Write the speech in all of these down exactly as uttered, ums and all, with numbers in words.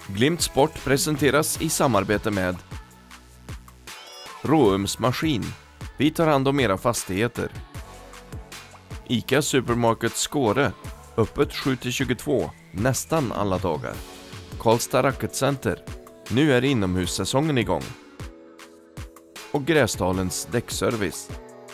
Glimt Sport presenteras i samarbete med Råums Maskin. Vi tar hand om era fastigheter. ICA Supermarket Skåre. Öppet sju till tjugotvå. Nästan alla dagar. Karlstad Racket Center. Nu är inomhussäsongen igång. Och Grästalens däckservice.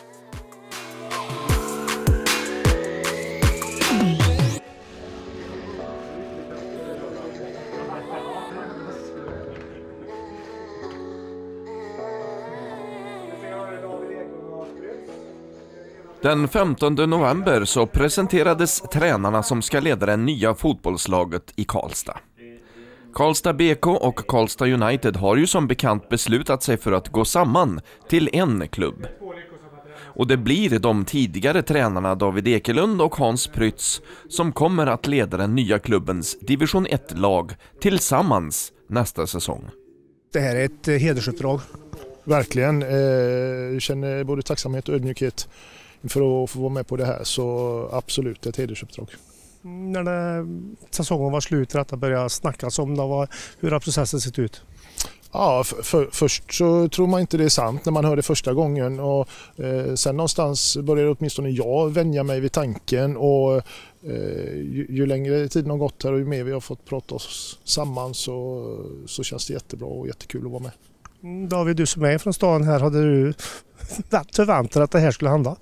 Den femtonde november så presenterades tränarna som ska leda det nya fotbollslaget i Karlstad. Karlstad B K och Karlstad United har ju som bekant beslutat sig för att gå samman till en klubb. Och det blir de tidigare tränarna David Ekelund och Hans Prytz som kommer att leda den nya klubbens division ett-lag tillsammans nästa säsong. Det här är ett hedersuppdrag. Verkligen. Jag känner både tacksamhet och ödmjukhet för att få vara med på det här, så absolut ett hedersuppdrag. När det, säsongen var slut, att det började snackas om det, var, hur har processen sett ut? Ja, för, för, först så tror man inte det är sant när man hör det första gången, och eh, sen någonstans började åtminstone jag vänja mig vid tanken, och eh, ju, ju längre tiden har gått här och ju mer vi har fått prata oss samman, så, så känns det jättebra och jättekul att vara med. David, du som är från stan här, hade du förväntat att det här skulle hända?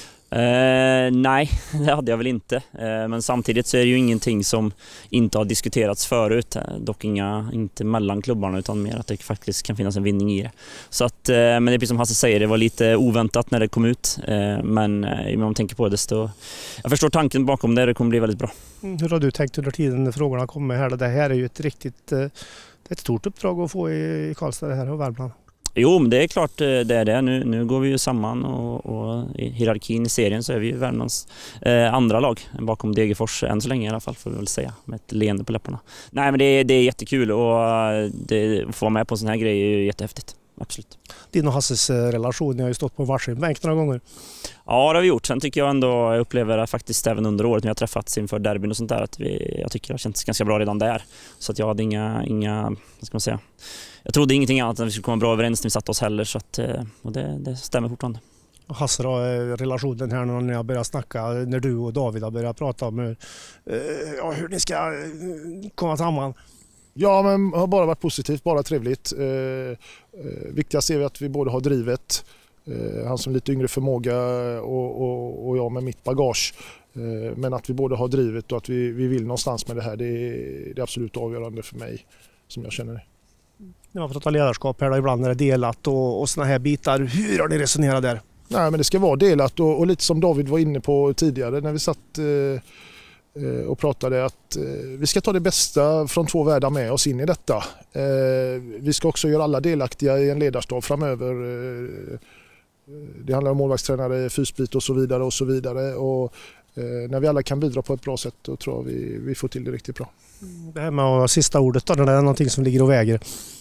Eh, nej, det hade jag väl inte. Eh, men samtidigt så är det ju ingenting som inte har diskuterats förut. Eh, dock inga, inte mellan klubbarna, utan mer att det faktiskt kan finnas en vinning i det. Så att, eh, men det är precis som Hasse säger, det var lite oväntat när det kom ut. Eh, men eh, om man tänker på det så... Jag förstår tanken bakom det, det kommer bli väldigt bra. Mm, hur har du tänkt under tiden när frågorna kommer här? Det här är ju ett riktigt... Eh, ett stort uppdrag att få i, i Karlstad här och Värmland. Jo, men det är klart det är det. Nu, nu går vi ju samman, och, och i hierarkin i serien så är vi ju Värmlands eh, andra lag bakom Degerfors än så länge i alla fall, får vi väl säga, med ett leende på läpparna. Nej, men det, det är jättekul, och det, att få vara med på en sån här grej är ju jättehäftigt. Absolut. Din och Hasses relation, ni har ju stått på varsin bänk några gånger. Ja, det har vi gjort. Sen tycker jag ändå, jag upplever faktiskt även under året när jag träffats inför derbyn och sånt där, att vi, jag tycker det har känts ganska bra redan där. Så att jag hade inga, inga, vad ska man säga, jag trodde ingenting annat än att vi skulle komma bra överens när vi satt oss heller, så att, och det, det stämmer fortfarande. Och Hasse då, relationen här när ni har börjat snacka, när du och David har börjat prata om hur, ja, hur ni ska komma samman? Ja, men har bara varit positivt, bara trevligt. Eh, eh, viktigast är att vi både har drivet, eh, han som lite yngre förmåga och, och, och jag med mitt bagage. Eh, men att vi både har drivet och att vi, vi vill någonstans med det här, det är, det är absolut avgörande för mig, som jag känner det. När man pratar ledarskap här då, ibland är det delat och, och såna här bitar. Hur har ni resonerat där? Nej, men det ska vara delat, och, och lite som David var inne på tidigare när vi satt eh, och pratade, att eh, vi ska ta det bästa från två världar med oss in i detta. Eh, vi ska också göra alla delaktiga i en ledarstab framöver. Eh, det handlar om målvaktstränare, fysbit och så vidare och så vidare. Och eh, när vi alla kan bidra på ett bra sätt, då tror jag vi, vi får till det riktigt bra. Det här med sista ordet då, när det är någonting som ligger och väger?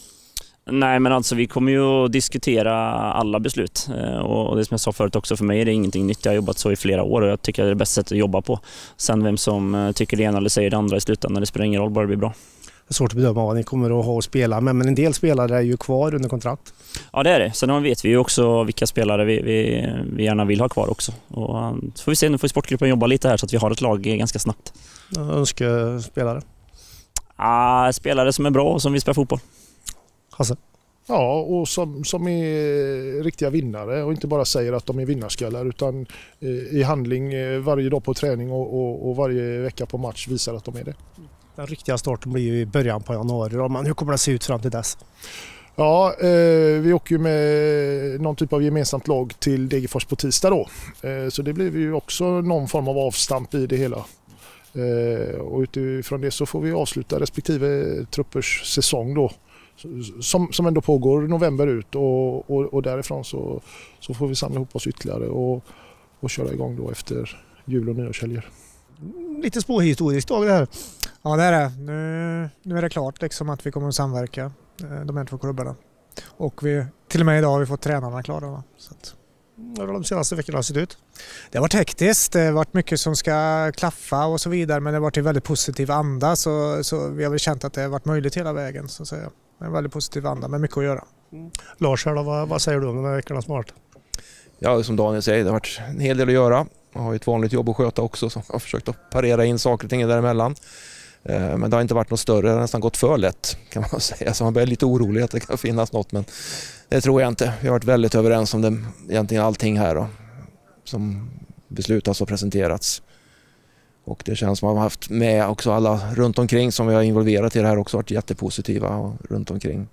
Nej, men alltså vi kommer ju att diskutera alla beslut, och det som jag sa förut också, för mig är det ingenting nytt. Jag har jobbat så i flera år och jag tycker det är det bästa sättet att jobba på. Sen vem som tycker det ena eller säger det andra i slutändan, det spelar ingen roll, bara det blir bra. Det är svårt att bedöma vad ni kommer att ha att spela med, men en del spelare är ju kvar under kontrakt. Ja, det är det. Sen vet vi ju också vilka spelare vi, vi, vi gärna vill ha kvar också. Och så får vi se, nu får sportgruppen jobba lite här så att vi har ett lag ganska snabbt. Önskar spelare? Ah, spelare som är bra och som vill spela fotboll. Hasse? Ja, och som, som är riktiga vinnare och inte bara säger att de är vinnarskallar, utan i handling varje dag på träning och, och, och varje vecka på match visar att de är det. Den riktiga starten blir ju i början på januari. Men hur kommer det se ut fram till dess? Ja, eh, vi åker ju med någon typ av gemensamt lag till Degerfors på tisdag då. Eh, så det blir ju också någon form av avstamp i det hela. Eh, och utifrån det så får vi avsluta respektive truppers säsong då. Som, som ändå pågår november ut, och, och, och därifrån så, så får vi samla ihop oss ytterligare och, och köra igång då efter jul- och nyårshelger. Lite småhistoriskt dag det här. Ja, det är det. Nu, nu är det klart liksom att vi kommer att samverka, de här två klubbarna. Och vi, till och med idag har vi fått tränarna klara. Va? Så att Hur har de senaste veckorna sett ut? Det har varit hektiskt, det har varit mycket som ska klaffa och så vidare, men det har varit en väldigt positiv anda, så, så vi har väl känt att det har varit möjligt hela vägen, så att säga. En väldigt positiv anda med mycket att göra. Mm. Lars, här då, vad, vad säger du om de här veckorna som har varit? Ja, som Daniel säger, det har varit en hel del att göra. Jag har ju ett vanligt jobb att sköta också, så jag har försökt att parera in saker och ting däremellan. Men det har inte varit något större, det har nästan gått för lätt kan man säga. Så man blir lite orolig att det kan finnas något, men det tror jag inte. Vi har varit väldigt överens om det, egentligen allting här då, som beslutas och presenterats. Och det känns som att man har haft med också alla runt omkring som vi har involverat i det här också, varit jättepositiva och runt omkring.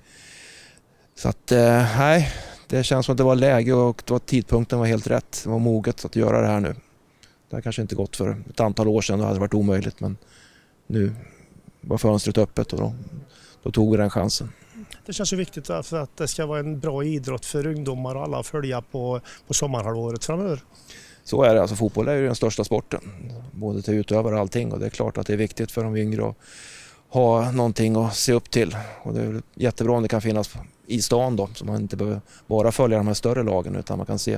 Så att eh, nej, det känns som att det var läge och det var, tidpunkten var helt rätt. Det var moget att göra det här nu. Det har kanske inte gått för ett antal år sedan, då hade det varit omöjligt, men nu var fönstret öppet och då, då tog vi den chansen. Det känns ju viktigt för att det ska vara en bra idrott för ungdomar och alla att följa på, på sommarhalvåret framöver. Så är det, alltså fotboll är ju den största sporten, både till utövare och allting, och det är klart att det är viktigt för de yngre att ha någonting att se upp till. Och det är jättebra om det kan finnas i stan då, så man inte behöver bara följa de här större lagen utan man kan se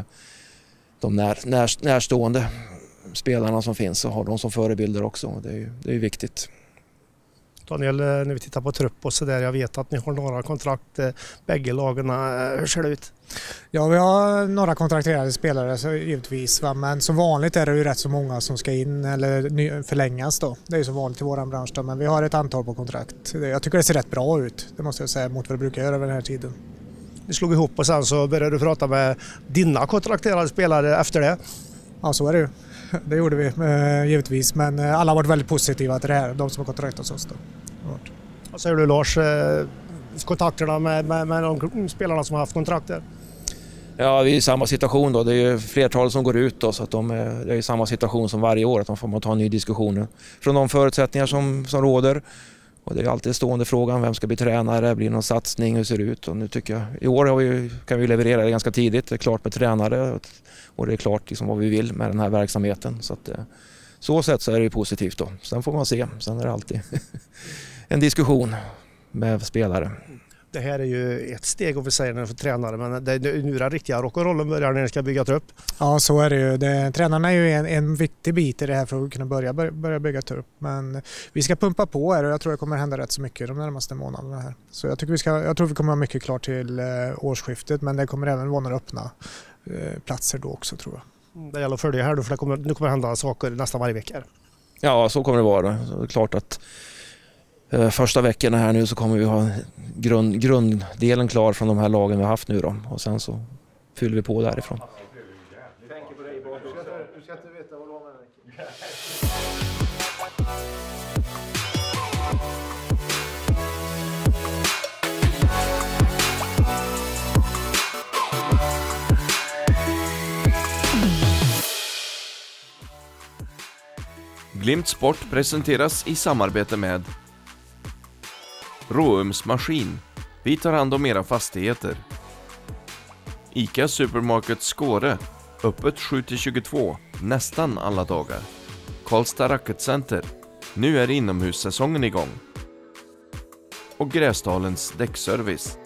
de när, när, närstående spelarna som finns och ha dem som förebilder också. Och det är ju det är viktigt. Daniel, när vi tittar på trupp och så där, jag vet att ni har några kontrakt, bägge lagen, hur ser det ut? Ja, vi har några kontrakterade spelare så givetvis, va? Men som vanligt är det ju rätt så många som ska in eller förlängas då. Det är ju så vanligt i våran bransch då, men vi har ett antal på kontrakt. Jag tycker det ser rätt bra ut, det måste jag säga, mot vad det brukar göra över den här tiden. Vi slog ihop och sen så började du prata med dina kontrakterade spelare efter det. Ja, så är det ju. Det gjorde vi eh, givetvis, men alla har varit väldigt positiva till det här, de som har kontraktat hos oss då. Vad säger du Lars, eh, kontakterna med, med, med de spelarna som har haft kontrakter? Ja, vi är i samma situation då. Det är ju flertal som går ut då, så att de är, det är i samma situation som varje år, att de får ta en ny diskussion från de förutsättningar som, som råder. Och det är alltid stående frågan, vem ska bli tränare, blir det någon satsning, hur ser det ut? Och nu tycker jag, i år har vi, kan vi leverera det ganska tidigt, det är klart med tränare och det är klart liksom vad vi vill med den här verksamheten. Så att så sätt så är det ju positivt då. Sen får man se, sen är det alltid en diskussion med spelare. Det här är ju ett steg om vi säger när för tränare, men det, nu är den riktiga rock'n'rollen börjar när ni ska bygga trupp. Ja, så är det ju. Det, tränarna är ju en, en viktig bit i det här för att kunna börja, börja bygga trupp. Men vi ska pumpa på här och jag tror det kommer hända rätt så mycket de närmaste månaderna här. Så jag, tycker vi ska, jag tror vi kommer ha mycket klart till eh, årsskiftet, men det kommer även vara några öppna eh, platser då också, tror jag. Det gäller att följa här då, för det kommer, nu kommer hända saker nästan varje vecka. Ja, så kommer det vara. Så det är klart att första veckorna här nu så kommer vi ha grund, grunddelen klar från de här lagen vi har haft nu då. Och sen så fyller vi på därifrån. Glimt Sport presenteras i samarbete med Råums Maskin. Vi tar hand om era fastigheter. ICA Supermarket Skåre. Öppet sju till tjugotvå. Nästan alla dagar. Karlstad Racket Center. Nu är inomhussäsongen igång. Och Gräsdalens däckservice.